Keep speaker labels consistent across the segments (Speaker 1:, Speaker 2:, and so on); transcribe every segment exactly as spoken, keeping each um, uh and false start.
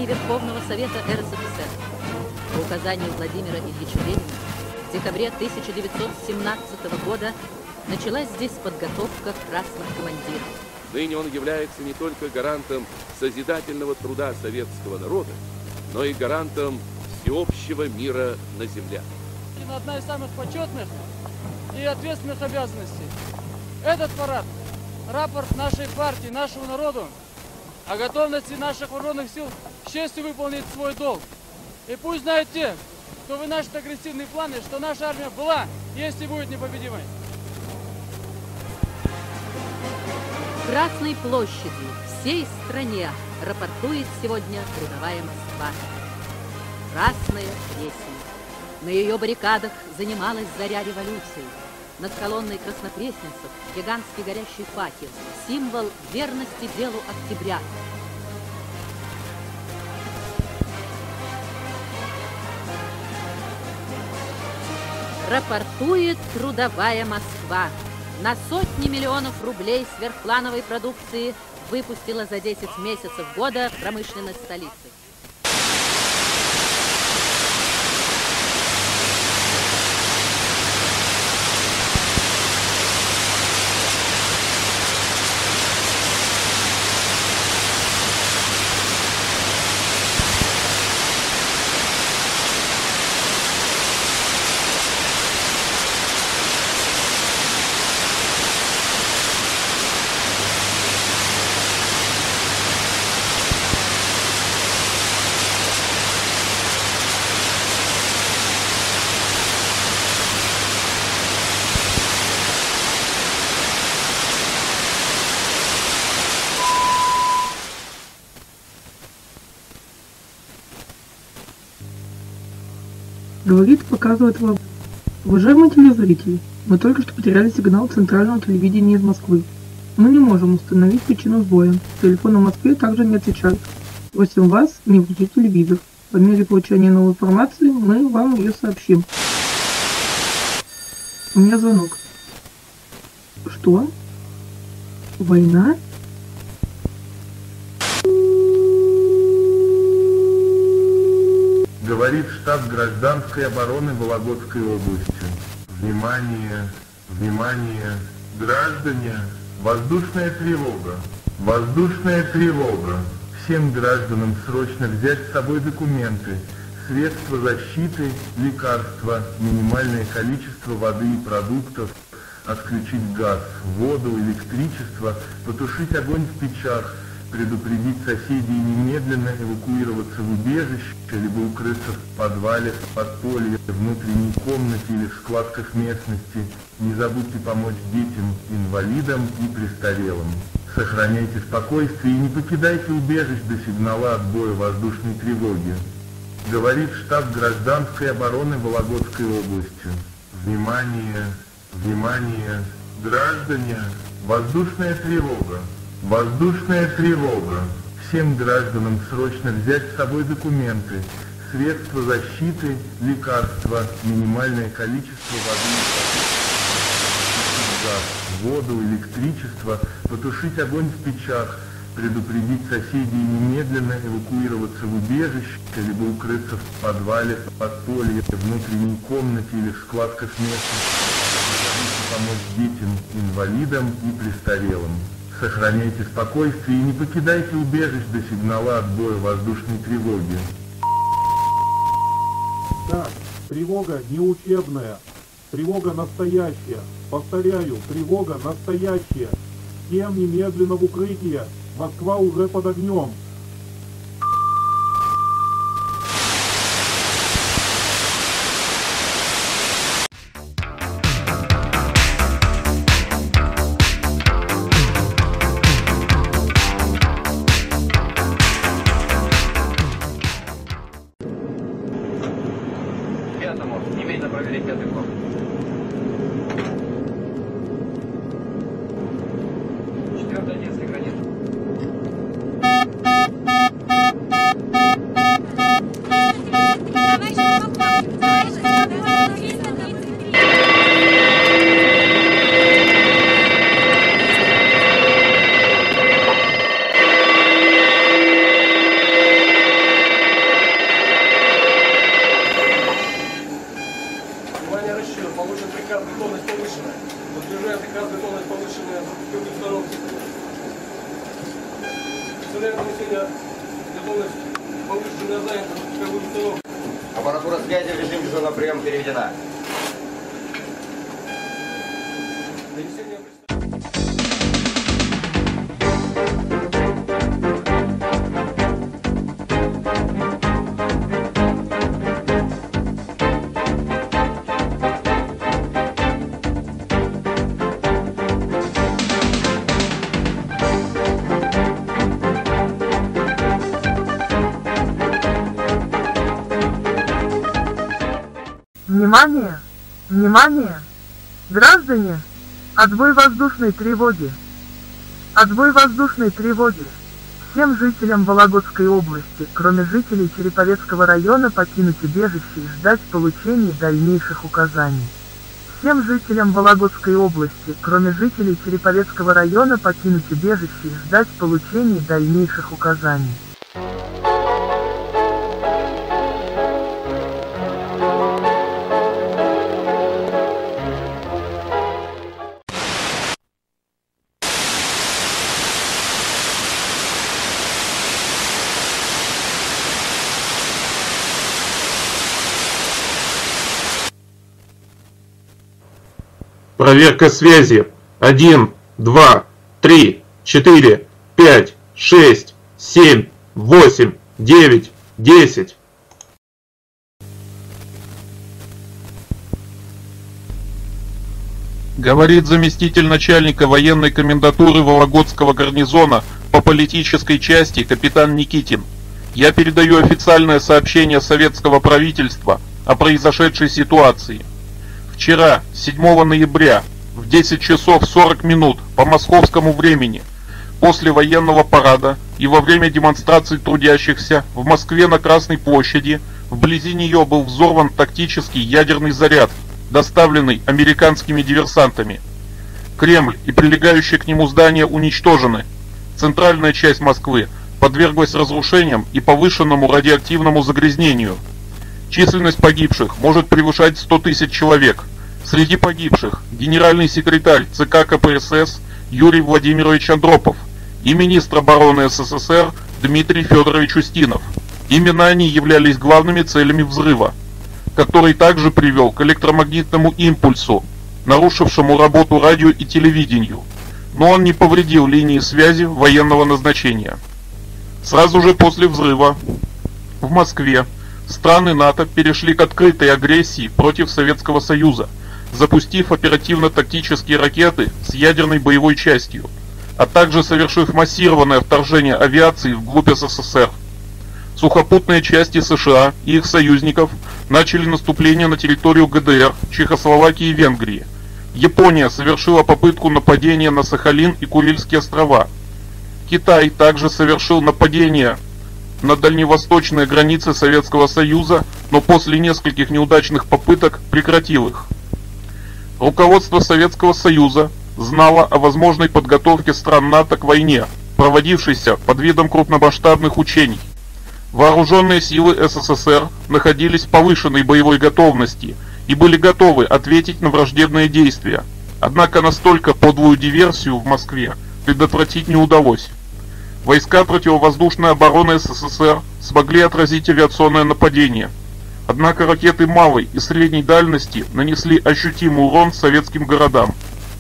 Speaker 1: Верховного Совета эр эс эф эс эр. По указанию Владимира Ильича Ленина в декабре тысяча девятьсот семнадцатого года началась здесь подготовка красных командиров.
Speaker 2: Ныне он является не только гарантом созидательного труда советского народа, но и гарантом всеобщего мира на земле.
Speaker 3: Одна из самых почетных и ответственных обязанностей. Этот парад – рапорт нашей партии, нашему народу о готовности наших вооруженных сил с честью выполнить свой долг. И пусть знают те, кто вынашивает агрессивные планы, что наша армия была, есть и будет непобедимой.
Speaker 1: Красной площадью всей стране рапортует сегодня трудовая Москва. Красная песня. На ее баррикадах занималась заря революции. Над колонной краснопресненцев гигантский горящий факел, символ верности делу октября. Рапортует трудовая Москва. На сотни миллионов рублей сверхплановой продукции выпустила за десять месяцев года промышленность столицы.
Speaker 4: Говорит, показывает вам. Уважаемые телезрители, мы только что потеряли сигнал центрального телевидения из Москвы. Мы не можем установить причину сбоя. Телефон в Москве также не отвечает. Просим вас не включить телевизор. По мере получения новой информации мы вам ее сообщим. У меня звонок. Что? Война?
Speaker 5: Говорит штаб гражданской обороны Вологодской области. Внимание, внимание, граждане, воздушная тревога, воздушная тревога. Всем гражданам срочно взять с собой документы, средства защиты, лекарства, минимальное количество воды и продуктов, отключить газ, воду, электричество, потушить огонь в печах, предупредить соседей немедленно эвакуироваться в убежище, либо укрыться в подвале, в подполье, в внутренней комнате или в складках местности. Не забудьте помочь детям, инвалидам и престарелым. Сохраняйте спокойствие и не покидайте убежищ до сигнала отбоя воздушной тревоги. Говорит штаб гражданской обороны Вологодской области. Внимание, внимание, граждане, воздушная тревога. Воздушная тревога. Всем гражданам срочно взять с собой документы, средства защиты, лекарства, минимальное количество воды, газ, воду, электричество, потушить огонь в печах, предупредить соседей немедленно эвакуироваться в убежище, либо укрыться в подвале, в подполье, в внутренней комнате или в складках местности. Помочь детям, инвалидам и престарелым. Сохраняйте спокойствие и не покидайте убежищ до сигнала отбоя воздушной тревоги.
Speaker 6: Так, тревога не учебная, тревога настоящая. Повторяю, тревога настоящая. Всем немедленно в укрытие. Москва уже под огнем.
Speaker 7: Немедленно проверить пятый блок. Четвертая детская граница. Аппаратура связи в режим дежурного приема переведена.
Speaker 8: Внимание! Внимание! Граждане! Отбой воздушной тревоги! Отбой воздушной тревоги! Всем жителям Вологодской области, кроме жителей Череповецкого района, покинуть убежище и ждать получения дальнейших указаний. Всем жителям Вологодской области, кроме жителей Череповецкого района, покинуть убежище и ждать получения дальнейших указаний.
Speaker 6: Проверка связи. Один, два, три, четыре, пять, шесть, семь, восемь, девять, десять. Говорит заместитель начальника военной комендатуры Вологодского гарнизона по политической части капитан Никитин. Я передаю официальное сообщение советского правительства о произошедшей ситуации. Вчера, седьмого ноября, в десять часов сорок минут по московскому времени, после военного парада и во время демонстрации трудящихся в Москве на Красной площади, вблизи нее был взорван тактический ядерный заряд, доставленный американскими диверсантами. Кремль и прилегающие к нему здания уничтожены. Центральная часть Москвы подверглась разрушениям и повышенному радиоактивному загрязнению. Численность погибших может превышать сто тысяч человек. Среди погибших генеральный секретарь ЦК КПСС Юрий Владимирович Андропов и министр обороны СССР Дмитрий Федорович Устинов. Именно они являлись главными целями взрыва, который также привел к электромагнитному импульсу, нарушившему работу радио и телевидению, но он не повредил линии связи военного назначения. Сразу же после взрыва в Москве страны НАТО перешли к открытой агрессии против Советского Союза, запустив оперативно-тактические ракеты с ядерной боевой частью, а также совершив массированное вторжение авиации вглубь СССР. Сухопутные части США и их союзников начали наступление на территорию ГДР, Чехословакии и Венгрии. Япония совершила попытку нападения на Сахалин и Курильские острова. Китай также совершил нападение на дальневосточные границы Советского Союза, но после нескольких неудачных попыток прекратил их. Руководство Советского Союза знало о возможной подготовке стран НАТО к войне, проводившейся под видом крупномасштабных учений. Вооруженные силы СССР находились в повышенной боевой готовности и были готовы ответить на враждебные действия. Однако настолько подлую диверсию в Москве предотвратить не удалось. Войска противовоздушной обороны СССР смогли отразить авиационное нападение. Однако ракеты малой и средней дальности нанесли ощутимый урон советским городам.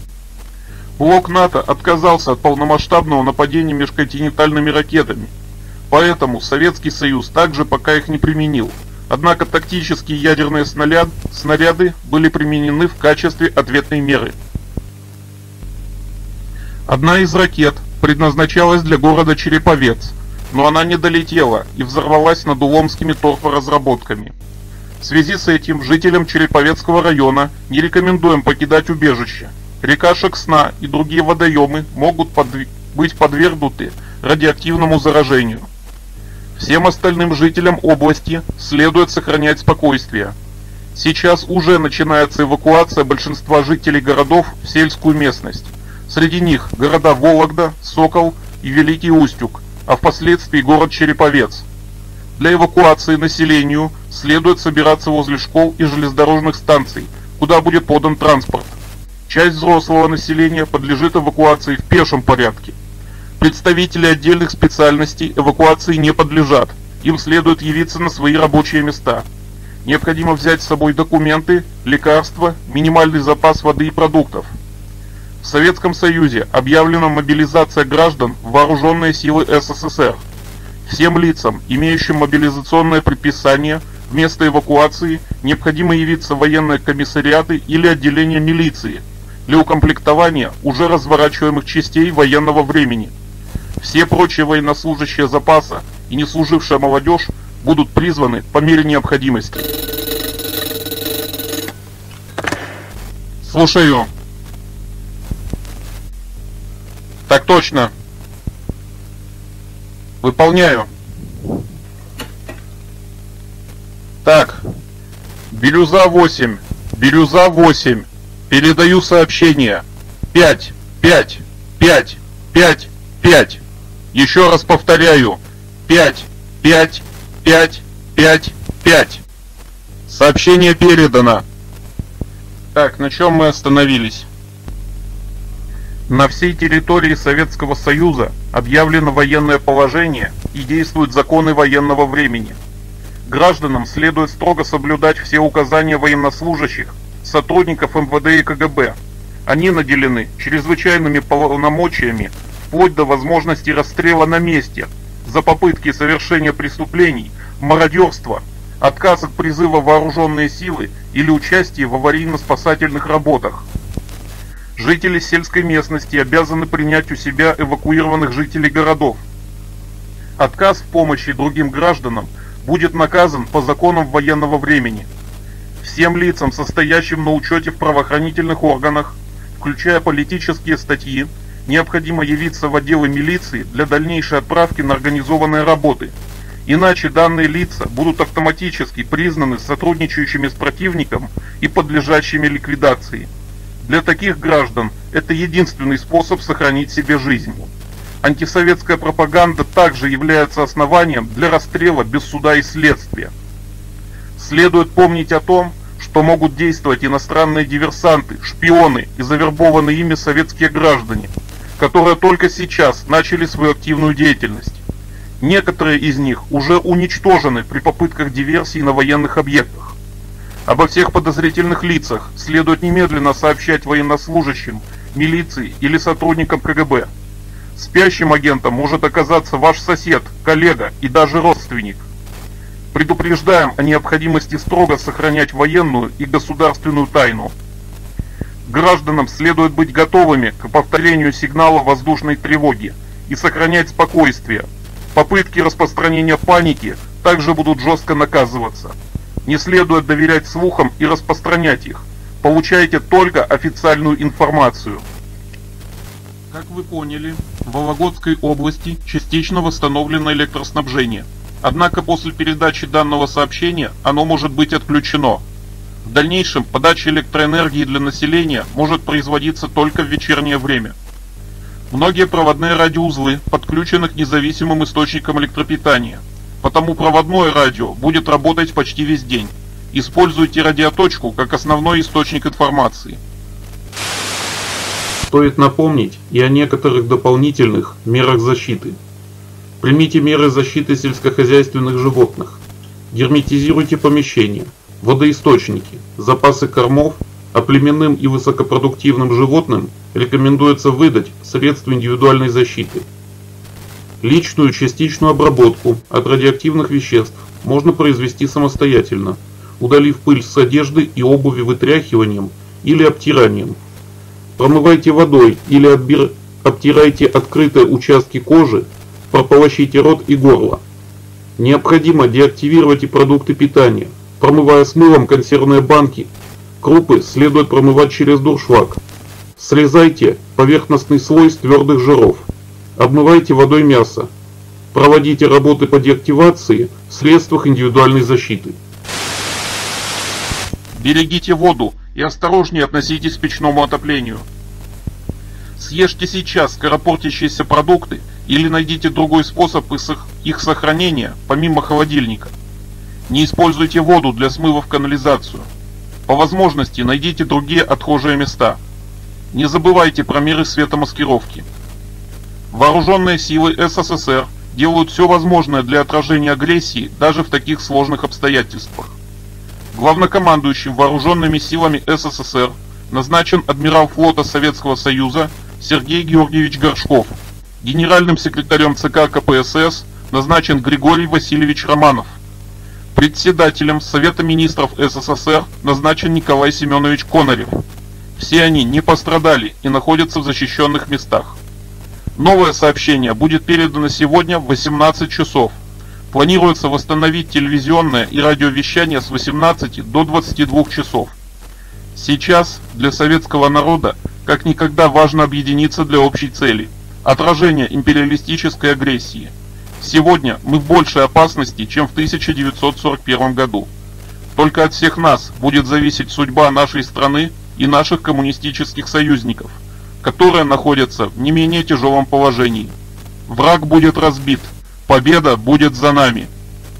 Speaker 6: Блок НАТО отказался от полномасштабного нападения межконтинентальными ракетами, поэтому Советский Союз также пока их не применил. Однако тактические ядерные снаряд, снаряды были применены в качестве ответной меры. Одна из ракет предназначалась для города Череповец, но она не долетела и взорвалась над уломскими торфоразработками. В связи с этим жителям Череповецкого района не рекомендуем покидать убежище. Река Шексна и другие водоемы могут подв... быть подвергнуты радиоактивному заражению. Всем остальным жителям области следует сохранять спокойствие. Сейчас уже начинается эвакуация большинства жителей городов в сельскую местность. Среди них города Вологда, Сокол и Великий Устюг, а впоследствии город Череповец. Для эвакуации населению следует собираться возле школ и железнодорожных станций, куда будет подан транспорт. Часть взрослого населения подлежит эвакуации в пешем порядке. Представители отдельных специальностей эвакуации не подлежат, им следует явиться на свои рабочие места. Необходимо взять с собой документы, лекарства, минимальный запас воды и продуктов. В Советском Союзе объявлена мобилизация граждан в вооруженные силы СССР. Всем лицам, имеющим мобилизационное предписание, вместо эвакуации необходимо явиться в военные комиссариаты или отделения милиции для укомплектования уже разворачиваемых частей военного времени. Все прочие военнослужащие запаса и не служившая молодежь будут призваны по мере необходимости. Слушаю. Так точно. Выполняю. Так. Бирюза восемь. Бирюза восемь. Передаю сообщение. пять, пять, пять, пять, пять. Еще раз повторяю. пять, пять, пять, пять, пять. Сообщение передано. Так, на чем мы остановились? На всей территории Советского Союза объявлено военное положение и действуют законы военного времени. Гражданам следует строго соблюдать все указания военнослужащих, сотрудников эм вэ дэ и ка гэ бэ. Они наделены чрезвычайными полномочиями вплоть до возможности расстрела на месте за попытки совершения преступлений, мародерства, отказ от призыва в вооруженные силы или участие в аварийно-спасательных работах. Жители сельской местности обязаны принять у себя эвакуированных жителей городов. Отказ в помощи другим гражданам будет наказан по законам военного времени. Всем лицам, состоящим на учете в правоохранительных органах, включая политические статьи, необходимо явиться в отделы милиции для дальнейшей отправки на организованные работы. Иначе данные лица будут автоматически признаны сотрудничающими с противником и подлежащими ликвидации. Для таких граждан это единственный способ сохранить себе жизнь. Антисоветская пропаганда также является основанием для расстрела без суда и следствия. Следует помнить о том, что могут действовать иностранные диверсанты, шпионы и завербованные ими советские граждане, которые только сейчас начали свою активную деятельность. Некоторые из них уже уничтожены при попытках диверсий на военных объектах. Обо всех подозрительных лицах следует немедленно сообщать военнослужащим, милиции или сотрудникам ка гэ бэ. Спящим агентом может оказаться ваш сосед, коллега и даже родственник. Предупреждаем о необходимости строго сохранять военную и государственную тайну. Гражданам следует быть готовыми к повторению сигнала воздушной тревоги и сохранять спокойствие. Попытки распространения паники также будут жестко наказываться. Не следует доверять слухам и распространять их. Получайте только официальную информацию. Как вы поняли, в Вологодской области частично восстановлено электроснабжение. Однако после передачи данного сообщения оно может быть отключено. В дальнейшем подача электроэнергии для населения может производиться только в вечернее время. Многие проводные радиоузлы подключены к независимым источникам электропитания, потому проводное радио будет работать почти весь день. Используйте радиоточку как основной источник информации. Стоит напомнить и о некоторых дополнительных мерах защиты. Примите меры защиты сельскохозяйственных животных. Герметизируйте помещения, водоисточники, запасы кормов, а племенным и высокопродуктивным животным рекомендуется выдать средства индивидуальной защиты. Личную частичную обработку от радиоактивных веществ можно произвести самостоятельно, удалив пыль с одежды и обуви вытряхиванием или обтиранием. Промывайте водой или отбир... обтирайте открытые участки кожи, прополощите рот и горло. Необходимо деактивировать и продукты питания, промывая с мылом консервные банки. Крупы следует промывать через дуршлаг. Срезайте поверхностный слой с твердых жиров. Обмывайте водой мясо. Проводите работы по деактивации в средствах индивидуальной защиты. Берегите воду и осторожнее относитесь к печному отоплению. Съешьте сейчас скоропортящиеся продукты или найдите другой способ их сохранения, помимо холодильника. Не используйте воду для смыва в канализацию. По возможности найдите другие отхожие места. Не забывайте про меры светомаскировки. Вооруженные силы эс эс эс эр делают все возможное для отражения агрессии даже в таких сложных обстоятельствах. Главнокомандующим вооруженными силами СССР назначен адмирал флота Советского Союза Сергей Георгиевич Горшков. Генеральным секретарем ЦК КПСС назначен Григорий Васильевич Романов. Председателем Совета министров СССР назначен Николай Семенович Конарев. Все они не пострадали и находятся в защищенных местах. Новое сообщение будет передано сегодня в восемнадцать часов. Планируется восстановить телевизионное и радиовещание с восемнадцати до двадцати двух часов. Сейчас для советского народа как никогда важно объединиться для общей цели – отражения империалистической агрессии. Сегодня мы в большей опасности, чем в тысяча девятьсот сорок первом году. Только от всех нас будет зависеть судьба нашей страны и наших коммунистических союзников, которые находятся в не менее тяжелом положении. Враг будет разбит, победа будет за нами.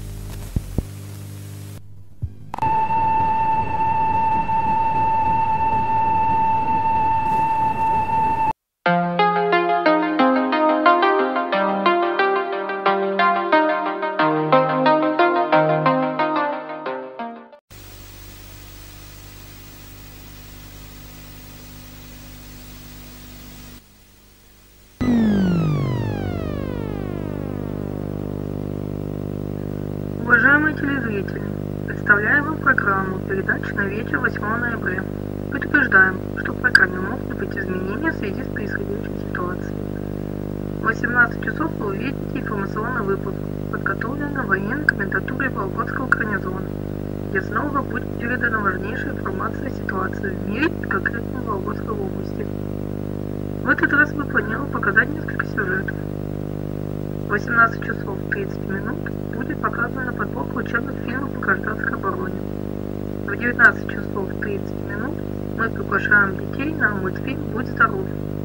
Speaker 4: Уважаемые телезрители, представляем вам программу передач на вечер восьмого ноября. Предупреждаем, что в программе могут быть изменения в связи с происходящей ситуацией. В восемнадцать часов вы увидите информационный выпуск, подготовленный военной комендатурой Вологодского гарнизона, где снова будет передана важнейшая информация о ситуации в мире и конкретно в Вологодской области. В этот раз мы планируем показать несколько сюжетов. В восемнадцать часов тридцать минут будет показана подборка учебных фильмов по гражданской обороне. В девятнадцать часов тридцать минут мы приглашаем детей на мультфильм «Будь здоров».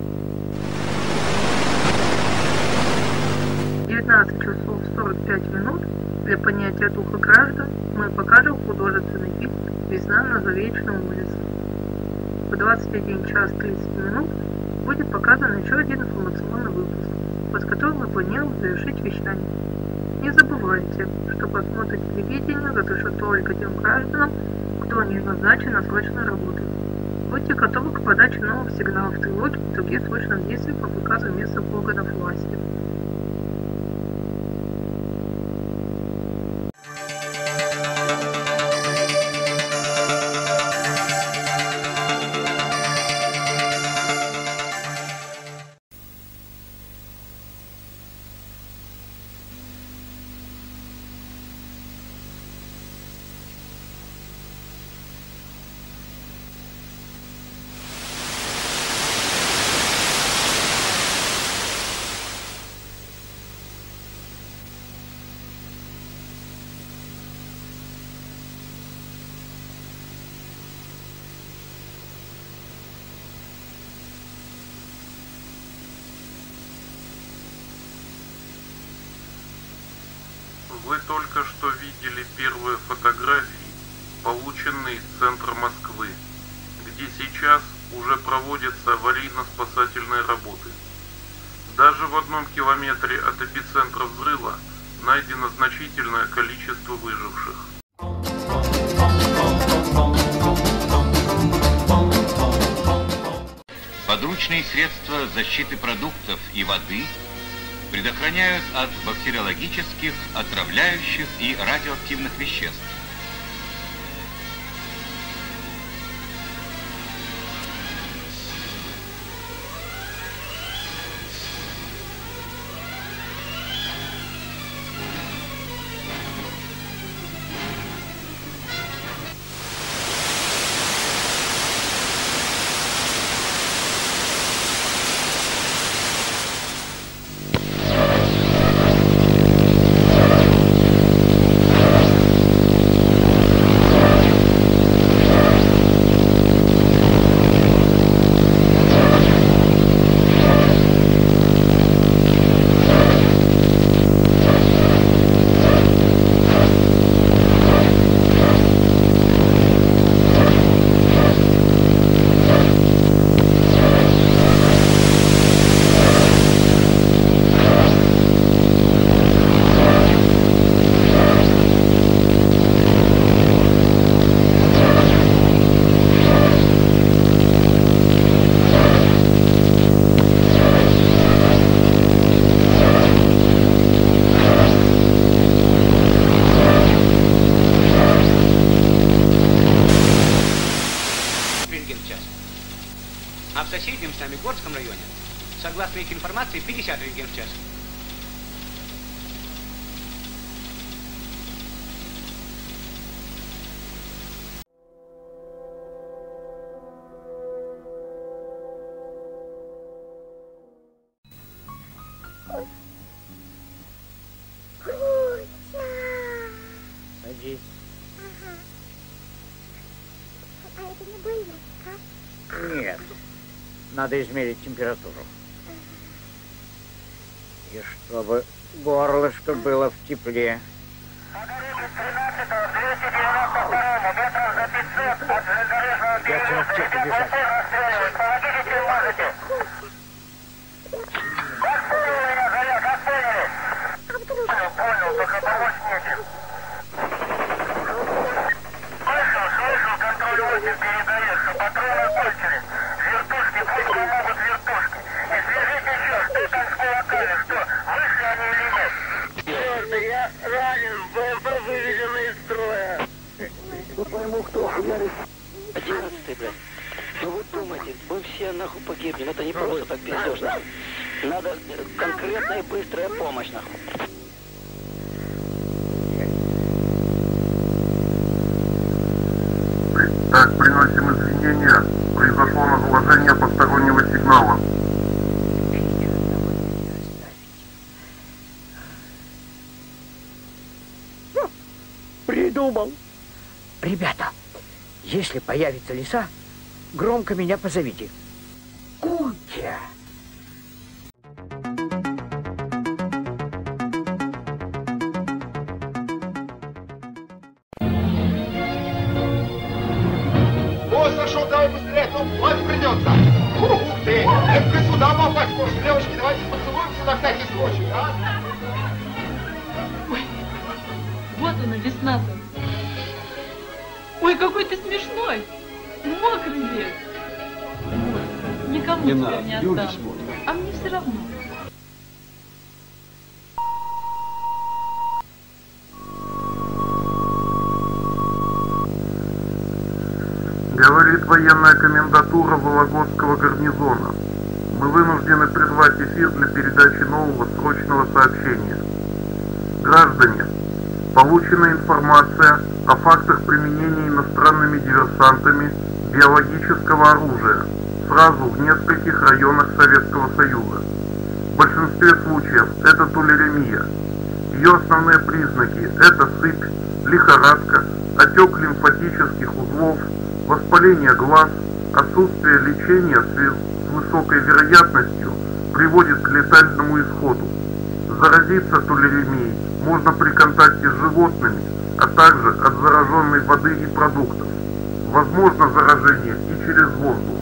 Speaker 4: В девятнадцать часов сорок пять минут для понятия духа граждан мы покажем художественный фильм «Весна на Заречной улице». В двадцать один час тридцать минут будет показан еще один информационный выпуск, под которым мы планируем завершить вещание. Не забывайте, что просмотр телевидения разрешен только тем гражданам, кто не назначен на срочной работе. Будьте готовы к подаче новых сигналов тревоги и других срочных действий по приказу местных органов власти.
Speaker 6: Вы только что видели первые фотографии, полученные из центра Москвы, где сейчас уже проводятся аварийно-спасательные работы. Даже в одном километре от эпицентра взрыва найдено значительное количество выживших.
Speaker 9: Подручные средства защиты продуктов и воды предохраняют от бактериологических, отравляющих и радиоактивных веществ.
Speaker 10: Горском районе, согласно их информации, пятьдесят рентген в час.
Speaker 11: Садись.
Speaker 12: Ага. А это не больно, а?
Speaker 11: Нет. Надо измерить температуру. И чтобы горлышко было в тепле. Я в аптеку бежать.
Speaker 12: Понял, только помочь неким. Слышал, слышал, контроль восемь передает, что патроны кончились. Вертушки, пусть помогут вертушки. И свяжите еще, что там с кулаками, что, вышли они или нет? Черт, я ранен, БМП выведены из строя.
Speaker 13: Ну пойму, кто хуярит. Одиннадцатый, блядь. Ну вы думаете, мы все нахуй погибнем. Это не просто так бездушно. Надо конкретная и быстрая помощь, нахуй.
Speaker 5: Так, приносим извинения. Произошло разложение постороннего сигнала.
Speaker 11: Придумал. Ребята, если появится лиса, громко меня позовите. Кутя.
Speaker 14: Босс нашел, давай быстрее, а то плавить придется. Ух ты, это ты сюда попасть можешь. Девочки, давайте поцелуемся на всякий случай, а?
Speaker 15: Ой, вот она, весна-то. Ой, какой ты смешной. Мокрый весь. Никому
Speaker 16: не
Speaker 15: теперь
Speaker 16: надо,
Speaker 15: не
Speaker 16: люди
Speaker 15: отдам.
Speaker 16: смотрят.
Speaker 15: А мне все равно.
Speaker 5: Говорит военная комендатура Вологодского гарнизона. Мы вынуждены прервать эфир для передачи нового срочного сообщения. Граждане, получена информация о фактах применения иностранными диверсантами биологического оружия сразу в нескольких районах Советского Союза. В большинстве случаев это тулеремия. Ее основные признаки – это сыпь, лихорадка, отек лимфатических узлов, воспаление глаз, отсутствие лечения с высокой вероятностью приводит к летальному исходу. Заразиться тулеремией можно при контакте с животными, а также от зараженной воды и продуктов. Возможно заражение и через воздух.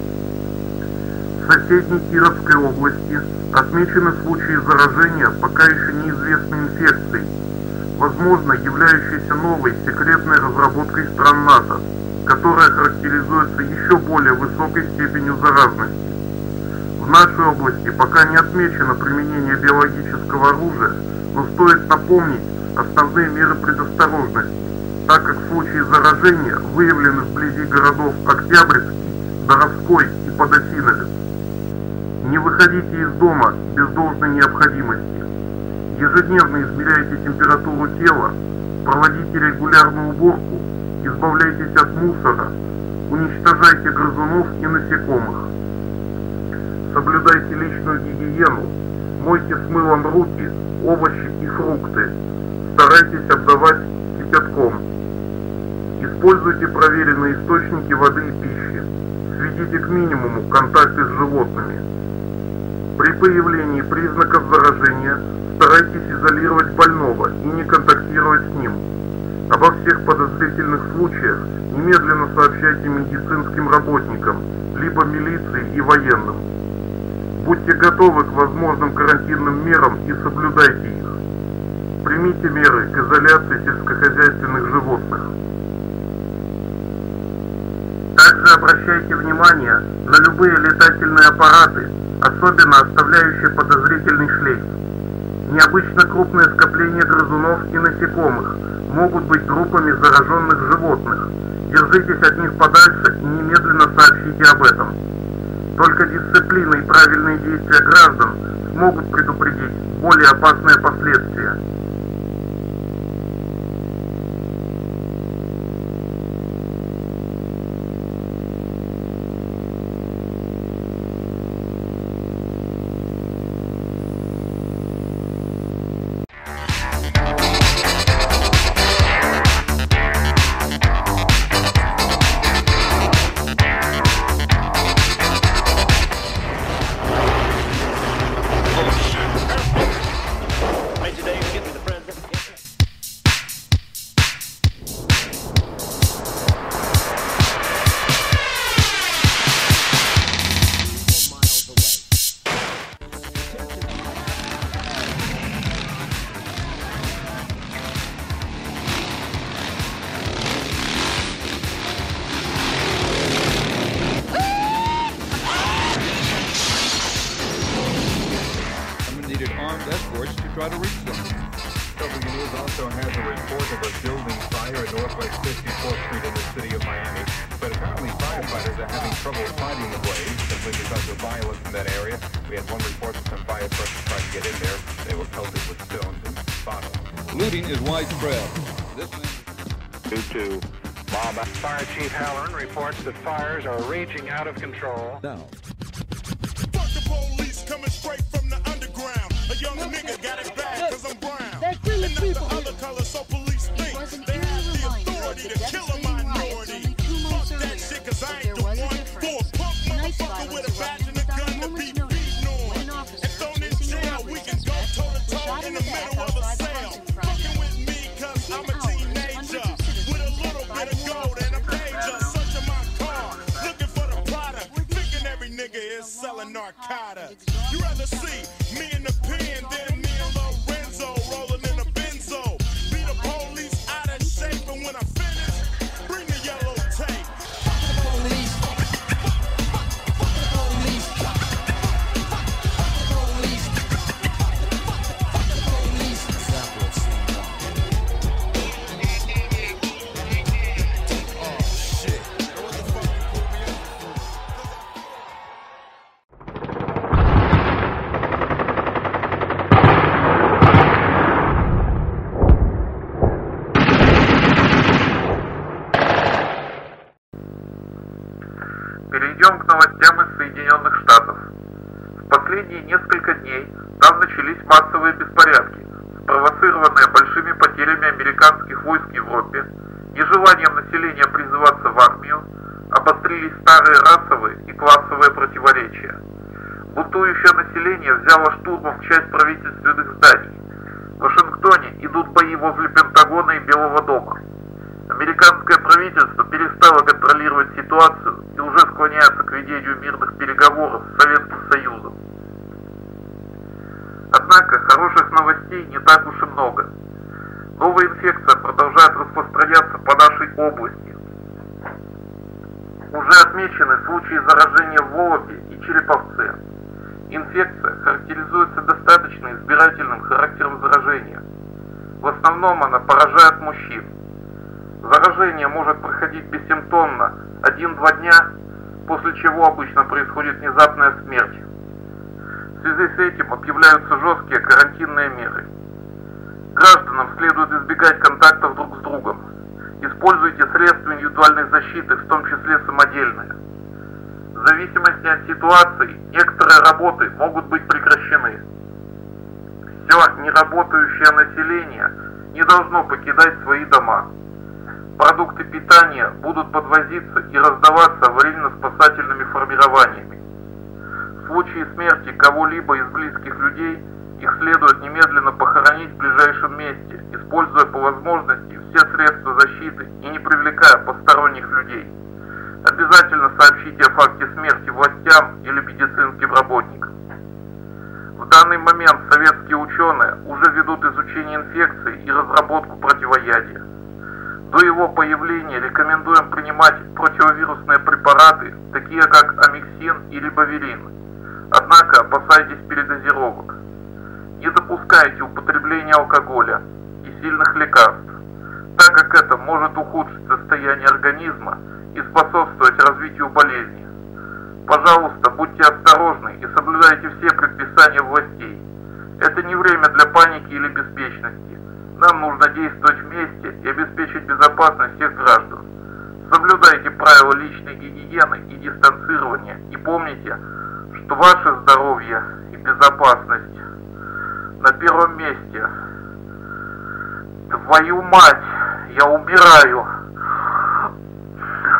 Speaker 5: В соседней Кировской области отмечены случаи заражения пока еще неизвестной инфекцией, возможно являющейся новой секретной разработкой стран НАТО, которая характеризуется еще более высокой степенью заразности. В нашей области пока не отмечено применение биологического оружия, но стоит напомнить основные меры предосторожности, так как случаи заражения выявлены вблизи городов Октябрьский, Боровской и Подосиновец. Не выходите из дома без должной необходимости. Ежедневно измеряйте температуру тела, проводите регулярную уборку, избавляйтесь от мусора, уничтожайте грызунов и насекомых. Соблюдайте личную гигиену, мойте с мылом руки, овощи и фрукты, старайтесь обдавать кипятком. Используйте проверенные источники воды и пищи, сведите к минимуму контакты с животными. При появлении признаков заражения старайтесь изолировать больного и не контактировать с ним. Обо всех подозрительных случаях немедленно сообщайте медицинским работникам, либо милиции и военным. Будьте готовы к возможным карантинным мерам и соблюдайте их. Примите меры к изоляции сельскохозяйственных животных. Также обращайте внимание на любые летательные аппараты, особенно оставляющие подозрительный шлейф. Необычно крупные скопления грызунов и насекомых могут быть трупами зараженных животных. Держитесь от них подальше и немедленно сообщите об этом. Только дисциплина и правильные действия граждан смогут предупредить более опасные последствия.
Speaker 16: Escorts to try to reach them. W News also has a report of a building fire at Northwest fifty-fourth Street in the city of Miami, but apparently firefighters are having trouble fighting the blaze simply because of violence in that area. We had one report that some firefighters tried to get in there. They were pelted with stones and bottles. Looting is widespread. This
Speaker 17: Due to mob, Fire Chief Halloran reports that fires are raging out of control.
Speaker 16: Now.
Speaker 18: Fuck the police coming straight from the underground. A young nigga got it bad cause I'm brown. And not the other color, so police think they have the authority to kill a minority. Fuck that shit cause I ain't the one for a punk motherfucker with a badge and a gun to be beaten on. And thrown in jail, we can go toe to toe in the middle of a cell. Fucking with me cause I'm a teenager with a little bit of gold and a pager. Searching my car, looking for the product, thinking every nigga is selling narcotics. You rather see me in the pen than me and Lorenzo rolling in a benzo. Be the police out of shape, and when I finish, bring the yellow tape. Fuck the police. Fuck the police. Fuck the police. Fuck the police. Oh shit. What the fuck you put me up?
Speaker 5: Перейдем к новостям из Соединенных Штатов. В последние несколько дней там начались массовые беспорядки, спровоцированные большими потерями американских войск в Европе, нежеланием населения призываться в армию, обострились старые расовые и классовые противоречия. Бунтующее население взяло штурмом часть правительственных зданий. В Вашингтоне идут бои возле Пентагона и Белого дома. Американское правительство перестало контролировать ситуацию и уже склоняется к ведению мирных переговоров с Советским Союзом. Однако хороших новостей не так уж и много. Новая инфекция продолжает распространяться по нашей области. Уже отмечены случаи заражения в Волопе и Череповце. Инфекция характеризуется достаточно избирательным характером заражения. В основном она поражает мужчин. Заражение может проходить бессимптомно один-два дня, после чего обычно происходит внезапная смерть. В связи с этим объявляются жесткие карантинные меры. Гражданам следует избегать контактов друг с другом. Используйте средства индивидуальной защиты, в том числе самодельные. В зависимости от ситуации, некоторые работы могут быть прекращены. Все неработающее население не должно покидать свои дома. Продукты питания будут подвозиться и раздаваться аварийно-спасательными формированиями. В случае смерти кого-либо из близких людей, их следует немедленно похоронить в ближайшем месте, используя по возможности все средства защиты и не привлекая посторонних людей. Обязательно сообщите о факте смерти властям или медицинским работникам. В данный момент советские ученые уже ведут изучение инфекции и разработку противоядия. До его появления рекомендуем принимать противовирусные препараты, такие как амиксин и рибавирин. Однако опасайтесь передозировок. Не допускайте употребления алкоголя и сильных лекарств, так как это может ухудшить состояние организма и способствовать развитию болезни. Пожалуйста, будьте осторожны и соблюдайте все предписания властей. Это не время для паники или беспечности. Нам нужно действовать вместе и обеспечить безопасность всех граждан. Соблюдайте правила личной гигиены и дистанцирования. И помните, что ваше здоровье и безопасность на первом месте. Твою мать, я умираю.